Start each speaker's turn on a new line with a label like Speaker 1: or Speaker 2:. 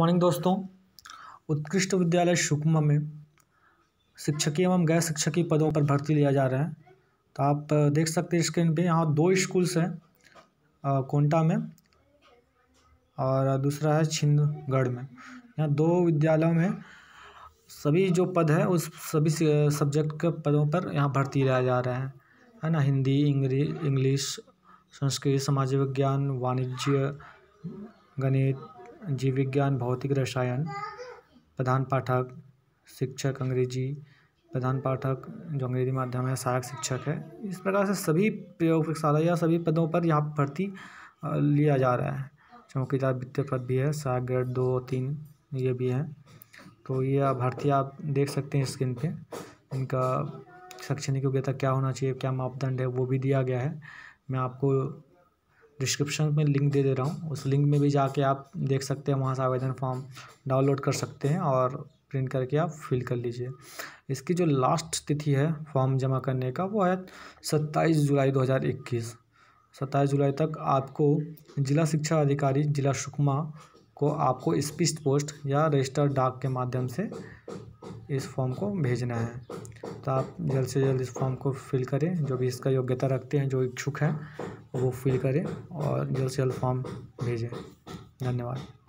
Speaker 1: Morning दोस्तों। उत्कृष्ट विद्यालय सुकमा में शिक्षकीय एवं गैर शिक्षकीय पदों पर भर्ती लिया जा रहा है। तो आप देख सकते हैं स्क्रीन पे, यहाँ दो स्कूल्स हैं, कोंटा में और दूसरा है छिंदगढ़ में। यहाँ दो विद्यालयों में सभी जो पद है उस सभी सब्जेक्ट के पदों पर यहाँ भर्ती लिया जा रहा है ना। हिंदी, इंग्लिश, संस्कृत, समाज विज्ञान, वाणिज्य, गणित, जीव विज्ञान, भौतिक, रसायन, प्रधान पाठक, शिक्षक अंग्रेजी, प्रधान पाठक जो अंग्रेजी माध्यम है, सहायक शिक्षक है। इस प्रकार से सभी प्रयोगशाला या सभी पदों पर यहाँ भर्ती लिया जा रहा है। चौकीदार वित्तीय पद भी है, सहायक ग्रेड 2, 3 ये भी है। तो ये भर्ती आप देख सकते हैं स्क्रीन पे। इनका शैक्षणिक योग्यता क्या होना चाहिए, क्या मापदंड है, वो भी दिया गया है। मैं आपको डिस्क्रिप्शन में लिंक दे रहा हूँ, उस लिंक में भी जाके आप देख सकते हैं। वहाँ से आवेदन फॉर्म डाउनलोड कर सकते हैं और प्रिंट करके आप फिल कर लीजिए। इसकी जो लास्ट तिथि है फॉर्म जमा करने का वो है 27 जुलाई 2021। 27 जुलाई तक आपको जिला शिक्षा अधिकारी जिला सुकमा को आपको स्पीड पोस्ट या रजिस्टर्ड डाक के माध्यम से इस फॉर्म को भेजना है। तो आप जल्द से जल्द इस फॉर्म को फिल करें। जो भी इसका योग्यता रखते हैं, जो इच्छुक हैं, वो फिल करें और जल्द से जल्द फॉर्म भेजें। धन्यवाद।